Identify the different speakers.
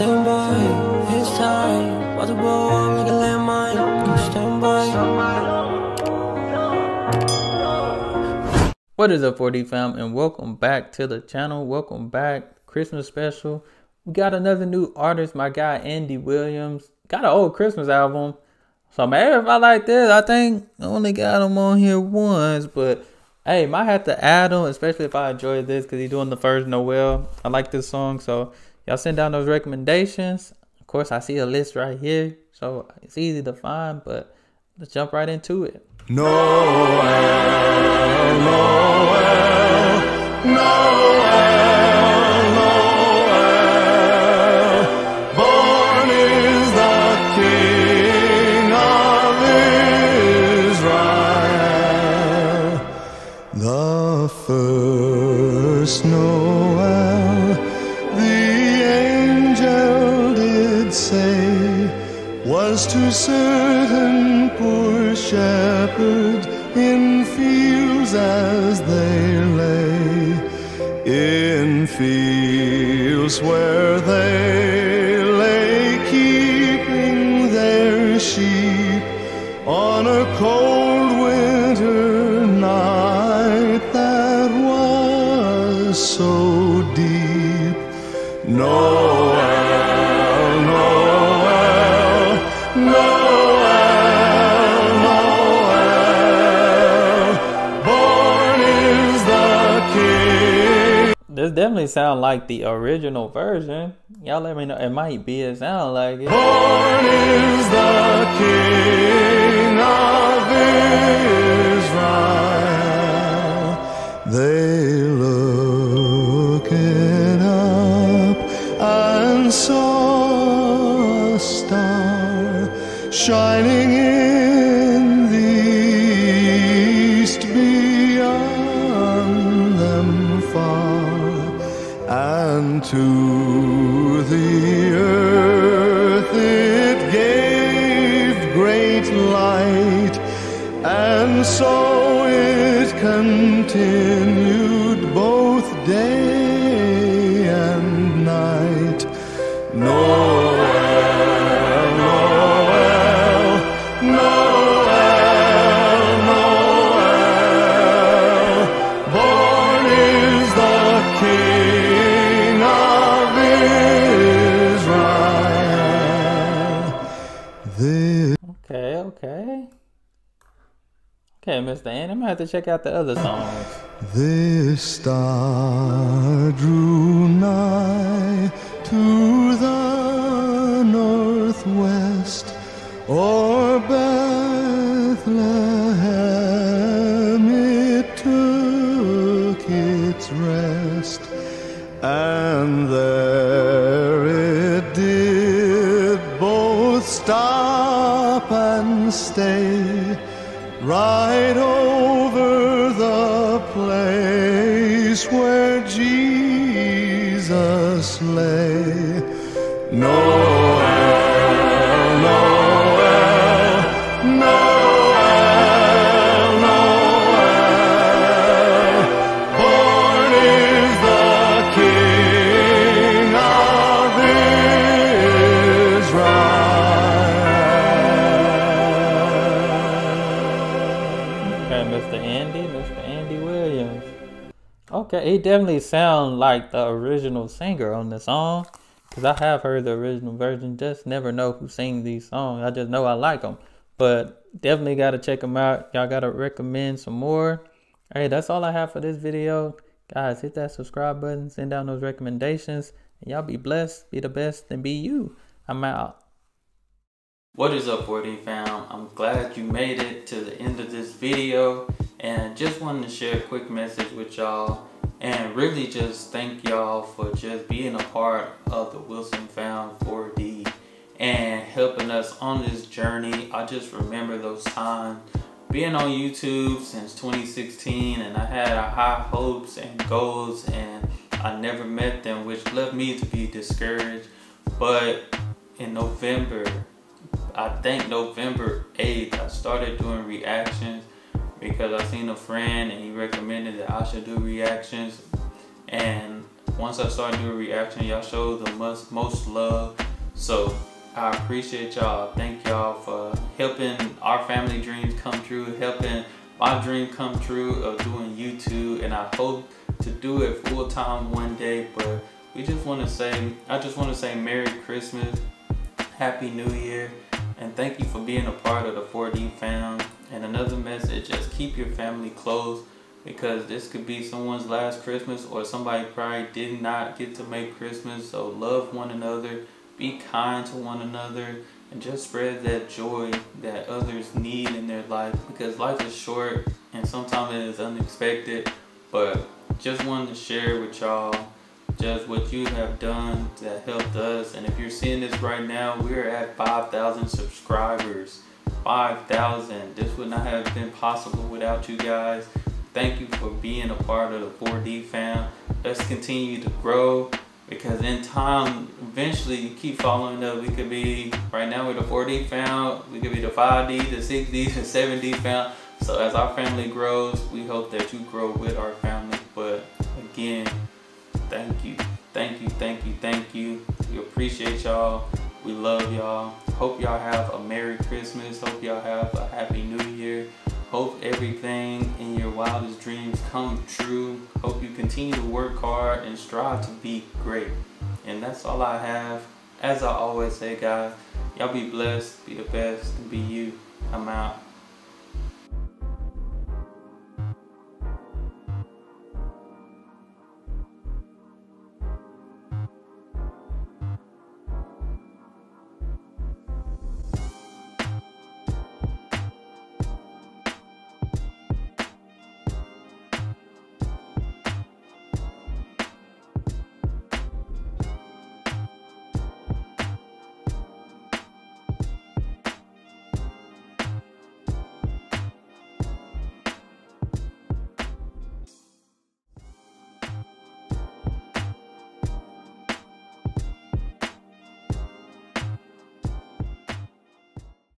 Speaker 1: stand by, it's time. About to blow up like a landmine. Stand by.
Speaker 2: What is up, 4D fam, and welcome back to the channel. Welcome back, Christmas special. We got another new artist, my guy Andy Williams. Got an old Christmas album. So maybe if I like this, I think I only got him on here once, but hey, might have to add him, especially if I enjoy this, because he's doing the first Noel. I like this song, so y'all send down those recommendations. Of course, I see a list right here, so it's easy to find, but let's jump right into it.
Speaker 3: Noel, Noel, Noel, Noel, born is the King of Israel. The first Noel, the angel did say, was to certain poor shepherds in fields as they lay, in fields where they lay keeping their sheep on a cold winter night that was so deep. Noel, Noel, Noel, Noel, born is the King.
Speaker 2: This definitely sound like the original version. Y'all let me know. It might be. It sound like it.
Speaker 3: Born is the King of Israel. They looking up and saw a star shining in the east beyond them far, and to the earth it gave great light, and so it continued both day and night. Noel, Noel, Noel, Noel, born is the King of Israel. This
Speaker 2: Okay, Mr. Andy, I'm gonna have to check out the other songs.
Speaker 3: This star drew nigh to the northwest, o'er Bethlehem it took its rest, and there it did both stop and stay, right over the place where Jesus lay. Noel, Noel, Noel, Noel, born is the King of Israel.
Speaker 2: Okay, Mr. Andy Williams. Okay, he definitely sounds like the original singer on the song, because I have heard the original version, just never know who sings these songs. I just know I like them, but definitely got to check them out. Y'all got to recommend some more. Hey, that's all I have for this video. Guys, hit that subscribe button, send down those recommendations, and y'all be blessed, be the best, and be you. I'm out. What is up, 4D fam? I'm glad you made it to the end of this video, and just wanted to share a quick message with y'all, and really just thank y'all for just being a part of the Wilson Fam 4D and helping us on this journey. I just remember those times being on YouTube since 2016, and I had high hopes and goals, and I never met them, which left me to be discouraged. But in November, I think November 8th, I started doing reactions because I seen a friend and he recommended that I should do reactions. And Once I start doing reaction, y'all show the most love. So I appreciate y'all. Thank y'all for helping our family dreams come true, helping my dream come true of doing YouTube, and I hope to do it full time one day. But I just want to say Merry Christmas, Happy New Year, and thank you for being a part of the 4D fam. And another message, just keep your family close, because this could be someone's last Christmas, or somebody probably did not get to make Christmas. So love one another, be kind to one another, and just spread that joy that others need in their life, because life is short and sometimes it is unexpected. But just wanted to share with y'all just what you have done that helped us. And if you're seeing this right now, we're at 5,000 subscribers. 5,000. This would not have been possible without you guys. Thank you for being a part of the 4D fam. Let's continue to grow, because in time, eventually, you keep following up. We could be, right now we're the 4D fam, we could be the 5D, the 6D, the 7D fam. So as our family grows, we hope that you grow with our family. But again, thank you, thank you, thank you, thank you. We appreciate y'all. We love y'all. Hope y'all have a Merry Christmas. Hope y'all have a Happy New Year. Hope everything in your wildest dreams come true. Hope you continue to work hard and strive to be great. And that's all I have. As I always say, guys, y'all be blessed, be the best, and be you. I'm out.